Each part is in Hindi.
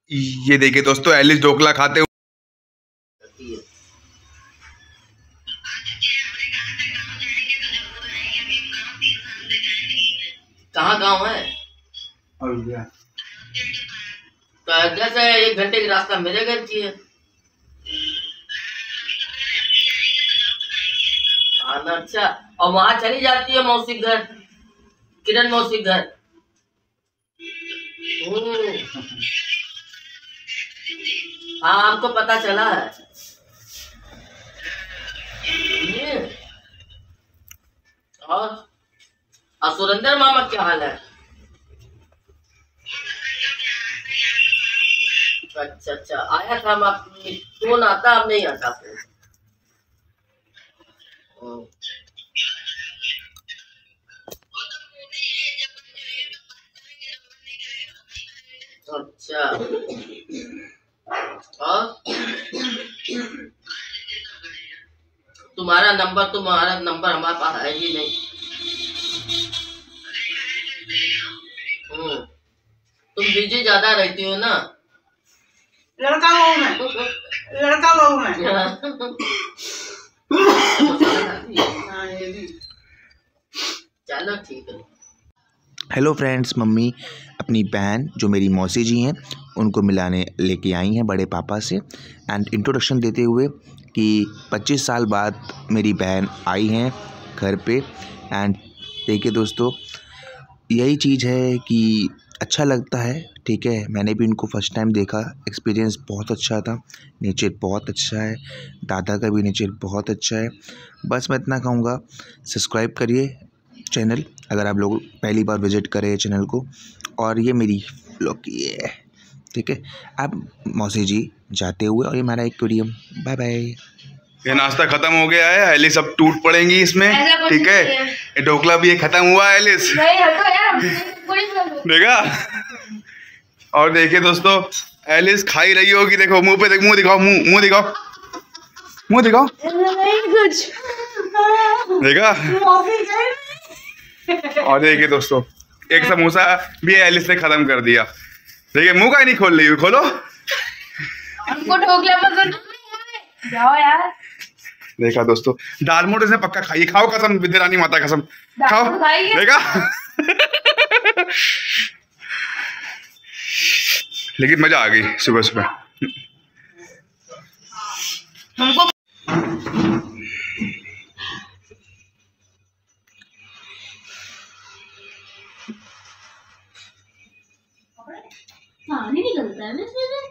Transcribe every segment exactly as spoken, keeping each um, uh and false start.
ये देखिए दोस्तों, एलिस ढोकला खाते हुए। कहाँ गाँव है? अयोध्या से एक घंटे की रास्ता मेरे घर की है। अच्छा, और वहाँ चली जाती है मौसी घर, किरण मौसी घर। हाँ, हमको पता चला है। और सुरेंद्र मामा क्या हाल है? अच्छा अच्छा, आया था हम, फोन आता, अब नहीं आता फोन। अच्छा, और तुम्हारा नंबर तुम्हारा नंबर हमारे पास है ही नहीं। हम्म, तुम बिजी ज्यादा रहती हो ना। लड़का हूँ मैं, लड़का हूँ मैं। चलो ठीक है। हेलो फ्रेंड्स, मम्मी अपनी बहन जो मेरी मौसी जी हैं उनको मिलाने लेके आई हैं बड़े पापा से, एंड इंट्रोडक्शन देते हुए कि पच्चीस साल बाद मेरी बहन आई हैं घर पे। एंड देखिए दोस्तों, यही चीज़ है कि अच्छा लगता है। ठीक है, मैंने भी इनको फर्स्ट टाइम देखा, एक्सपीरियंस बहुत अच्छा था। नेचर बहुत अच्छा है, दादा का भी नेचर बहुत अच्छा है। बस मैं इतना कहूँगा, सब्सक्राइब करिए चैनल अगर आप लोग पहली बार विज़िट करें चैनल को। और ये मेरी ब्लॉग की है, ठीक है। अब मौसी जी जाते हुए, और ये हमारा एक्वेरियम। Bye bye. ये नाश्ता खत्म हो गया है, एलिस अब टूट पड़ेंगी इसमें, ठीक है। ये ढोकला भी ये खत्म हुआ है एलिस, देखा। और देखिए दोस्तों, एलिस खाई रही होगी, देखो मुंह पे, देख मुंह दिखाओ, मुंह मुंह दिखाओ, मुंह दिखाओ, कुछ देखा। और देखिए दोस्तों, एक समोसा भी एलिस ने खत्म कर दिया। देखिए मुंह का ही नहीं खोल रही हुई, खोलो। हमको ढोकला पसंद है, जाओ यार। देखा दोस्तों, दाल मोट इसने पक्का खाई, खाओ कसम, विद्यारानी माता कसम, खाओ। देखा। लेकिन मजा आ गई सुबह सुबह। हमको पानी निकलता है ना इसमें से।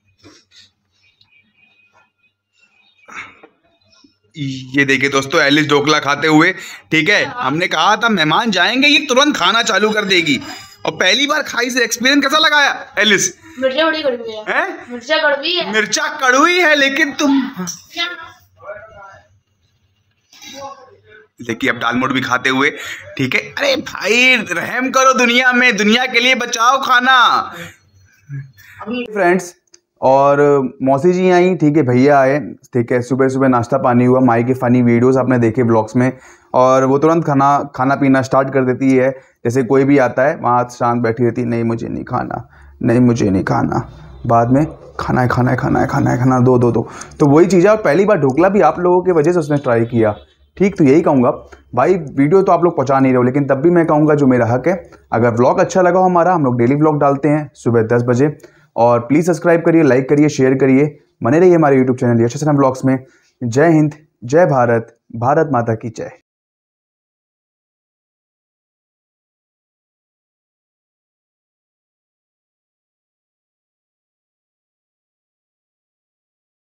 ये देखिए दोस्तों, एलिस ढोकला खाते हुए, ठीक है। हमने कहा था मेहमान जाएंगे ये तुरंत खाना चालू कर देगी, और पहली बार खाई से एक्सपीरियंस कैसा लगाया एलिस? मिर्चा बड़ी कड़वी है, हैं? मिर्चा कड़वी है, मिर्चा कड़वी है, लेकिन तुम देखिए अब दाल मोट भी खाते हुए, ठीक है। अरे भाई रहम करो दुनिया में, दुनिया के लिए बचाओ खाना। फ्रेंड्स, और मौसी जी आई, ठीक है, भैया आए, ठीक है। सुबह सुबह नाश्ता पानी हुआ, माई के फ़नी वीडियोस आपने देखे ब्लॉग्स में, और वो तुरंत खाना खाना पीना स्टार्ट कर देती है। जैसे कोई भी आता है वहाँ शांत बैठी रहती है, नहीं मुझे नहीं खाना, नहीं मुझे नहीं खाना। बाद में खाना है खाना है खाना है खाना है खाना दो दो दो तो वही चीज़ है। और पहली बार ढोकला भी आप लोगों की वजह से उसने ट्राई किया, ठीक। तो यही कहूँगा भाई, वीडियो तो आप लोग पहुँचा नहीं रहे हो, लेकिन तब भी मैं कहूँगा जो मेरा हक है, अगर व्लॉग अच्छा लगा हो हमारा, हम लोग डेली व्लॉग डालते हैं सुबह दस बजे। और प्लीज़ सब्सक्राइब करिए, लाइक करिए, शेयर करिए, बने रहिए हमारे यूट्यूब चैनल यशस्वी ब्लॉग्स में। जय हिंद, जय भारत, भारत माता की जय।